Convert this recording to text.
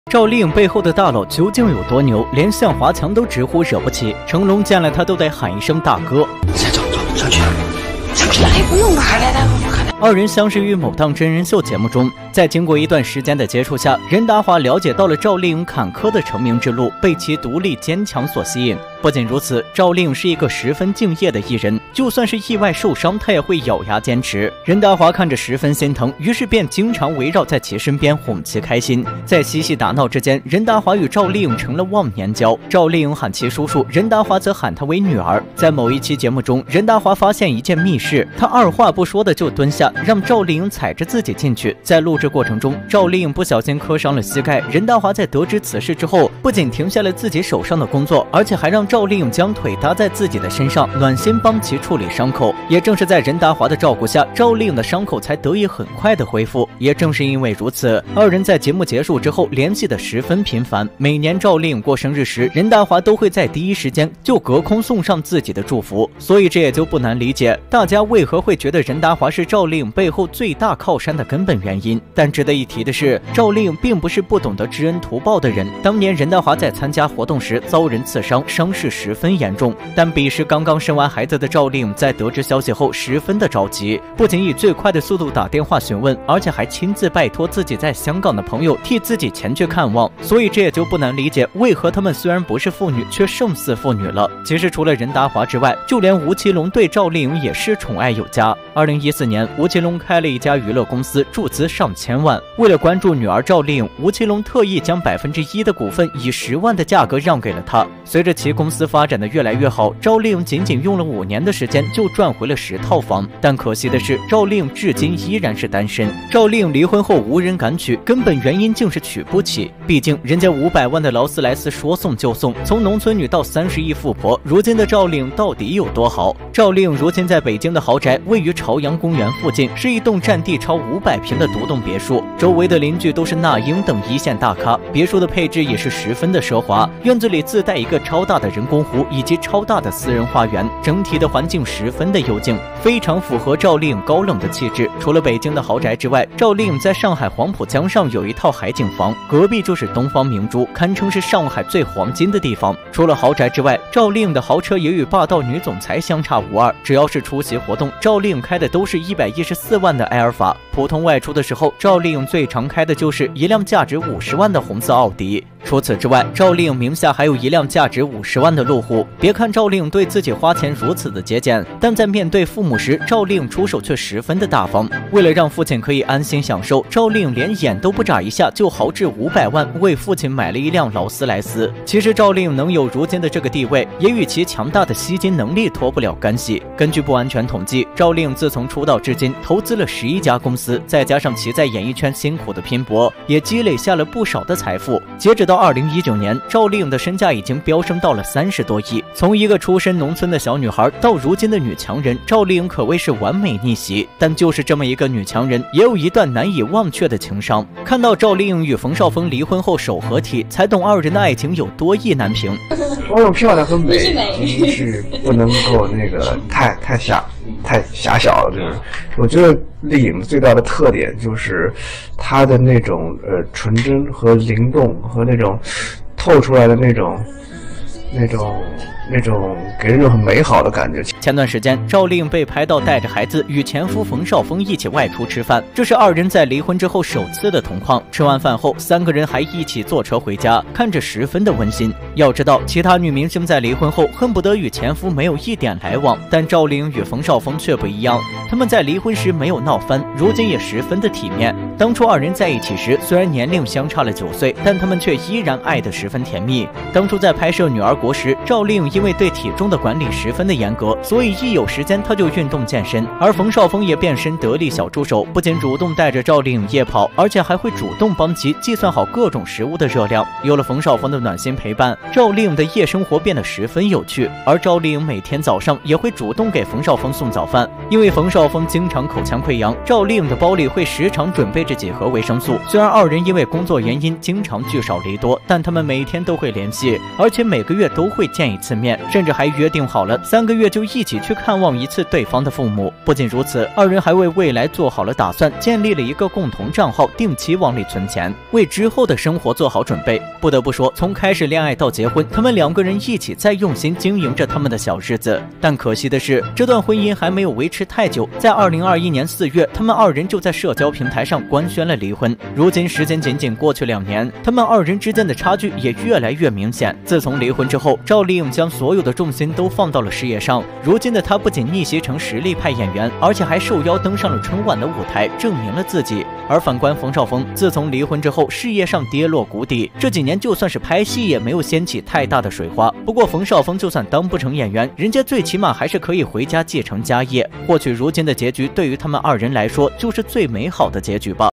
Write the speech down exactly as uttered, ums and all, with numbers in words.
赵丽颖背后的大佬究竟有多牛？连向华强都直呼惹不起，成龙见了他都得喊一声大哥。 再走走上去，上去来不用了，来来我看。 二人相识于某档真人秀节目中，在经过一段时间的接触下，任达华了解到了赵丽颖坎坷的成名之路，被其独立坚强所吸引。不仅如此，赵丽颖是一个十分敬业的艺人，就算是意外受伤，她也会咬牙坚持。任达华看着十分心疼，于是便经常围绕在其身边哄其开心。在嬉戏打闹之间，任达华与赵丽颖成了忘年交。赵丽颖喊其叔叔，任达华则喊她为女儿。在某一期节目中，任达华发现一件密室，他二话不说的就蹲下，让赵丽颖踩着自己进去。在录制过程中，赵丽颖不小心磕伤了膝盖。任达华在得知此事之后，不仅停下了自己手上的工作，而且还让赵丽颖将腿搭在自己的身上，暖心帮其处理伤口。也正是在任达华的照顾下，赵丽颖的伤口才得以很快的恢复。也正是因为如此，二人在节目结束之后联系的十分频繁。每年赵丽颖过生日时，任达华都会在第一时间就隔空送上自己的祝福。所以这也就不难理解大家为何会觉得任达华是赵丽颖背后最大靠山的根本原因。但值得一提的是，赵丽颖并不是不懂得知恩图报的人。当年任达华在参加活动时遭人刺伤，伤势十分严重，但彼时刚刚生完孩子的赵丽颖在得知消息后十分的着急，不仅以最快的速度打电话询问，而且还亲自拜托自己在香港的朋友替自己前去看望。所以这也就不难理解为何他们虽然不是父女，却胜似父女了。其实除了任达华之外，就连吴奇隆对赵丽颖也是宠爱有加。二零一四年，吴奇隆开了一家娱乐公司，注资上千万。为了关注女儿赵丽颖，吴奇隆特意将百分之一的股份以十万的价格让给了她。随着其公司发展的越来越好，赵丽颖仅仅用了五年的时间就赚回了十套房。但可惜的是，赵丽颖至今依然是单身。赵丽颖离婚后无人敢娶，根本原因竟是娶不起。毕竟人家五百万的劳斯莱斯说送就送，从农村女到三十亿富婆，如今的赵丽颖到底有多好？赵丽颖如今在北京的豪宅位于朝阳公园附近，是一栋占地超五百平的独栋别墅，周围的邻居都是那英等一线大咖。别墅的配置也是十分的奢华，院子里自带一个超大的人工湖以及超大的私人花园，整体的环境十分的幽静，非常符合赵丽颖高冷的气质。除了北京的豪宅之外，赵丽颖在上海黄浦江上有一套海景房，隔壁就是东方明珠，堪称是上海最黄金的地方。除了豪宅之外，赵丽颖的豪车也与霸道女总裁相差无二。只要是出席活动，赵丽颖开的都是一百一十四万的埃尔法。普通外出的时候，赵丽颖最常开的就是一辆价值五十万的红色奥迪。除此之外，赵丽颖名下还有一辆价值五十万的路虎。别看赵丽颖对自己花钱如此的节俭，但在面对父母时，赵丽颖出手却十分的大方。为了让父亲可以安心享受，赵丽颖连眼都不眨一下就豪掷五百万为父亲买了一辆劳斯莱斯。其实赵丽颖能有如今的这个地位，也与其强大的吸金能力脱不了干系。根据不完全统计，赵丽颖自从出道至今投资了十一家公司，再加上其在演艺圈辛苦的拼搏，也积累下了不少的财富。截止到二零一九年，赵丽颖的身价已经飙升到了三十多亿。从一个出身农村的小女孩到如今的女强人，赵丽颖可谓是完美逆袭。但就是这么一个女强人，也有一段难以忘却的情伤。看到赵丽颖与冯绍峰离婚后首合体，才懂二人的爱情有多意难平。 我有漂亮和美，是不能够那个太太狭太狭小了。就是我觉得丽颖最大的特点就是她的那种呃纯真和灵动和那种透出来的那种那种那种给人很美好的感觉。 前段时间，赵丽颖被拍到带着孩子与前夫冯绍峰一起外出吃饭，这是二人在离婚之后首次的同框。吃完饭后，三个人还一起坐车回家，看着十分的温馨。要知道，其他女明星在离婚后恨不得与前夫没有一点来往，但赵丽颖与冯绍峰却不一样。他们在离婚时没有闹翻，如今也十分的体面。当初二人在一起时，虽然年龄相差了九岁，但他们却依然爱得十分甜蜜。当初在拍摄《女儿国》时，赵丽颖因为对体重的管理十分的严格，所以一有时间她就运动健身。而冯绍峰也变身得力小助手，不仅主动带着赵丽颖夜跑，而且还会主动帮其计算好各种食物的热量。有了冯绍峰的暖心陪伴，赵丽颖的夜生活变得十分有趣。而赵丽颖每天早上也会主动给冯绍峰送早饭，因为冯绍峰经常口腔溃疡，赵丽颖的包里会时常准备着几盒维生素。虽然二人因为工作原因经常聚少离多，但他们每天都会联系，而且每个月都会见一次面，甚至还约定好了三个月就一起去看望一次对方的父母。不仅如此，二人还为未来做好了打算，建立了一个共同账号，定期往里存钱，为之后的生活做好准备。不得不说，从开始恋爱到结婚，他们两个人一起在用心经营着他们的小日子。但可惜的是，这段婚姻还没有维持太久，在二零二一年四月，他们二人就在社交平台上官宣了离婚。如今时间仅仅过去两年，他们二人之间的差距也越来越明显。自从离婚之后，赵丽颖将所有的重心都放到了事业上。如今的她不仅逆袭成实力派演员，而且还受邀登上了春晚的舞台，证明了自己。而反观冯绍峰，自从离婚之后，事业上跌落谷底，这几年就算是拍戏也没有掀起太大的水花。不过冯绍峰就算当不成演员，人家最起码还是可以回家继承家业。或许如今的结局对于他们二人来说就是最美好的结局吧。